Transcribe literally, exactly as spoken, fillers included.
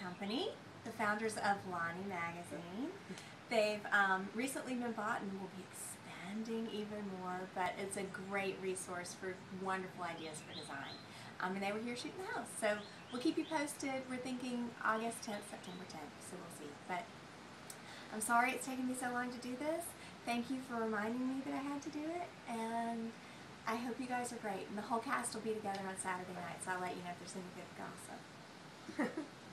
company, the founders of Lonnie Magazine. They've um, recently been bought and will be expanding even more, but it's a great resource for wonderful ideas for design. Um, and they were here shooting the house, so we'll keep you posted. We're thinking August tenth, September tenth, so we'll see. But I'm sorry it's taken me so long to do this. Thank you for reminding me that I had to do it, and I hope you guys are great. And the whole cast will be together on Saturday night, so I'll let you know if there's any good gossip.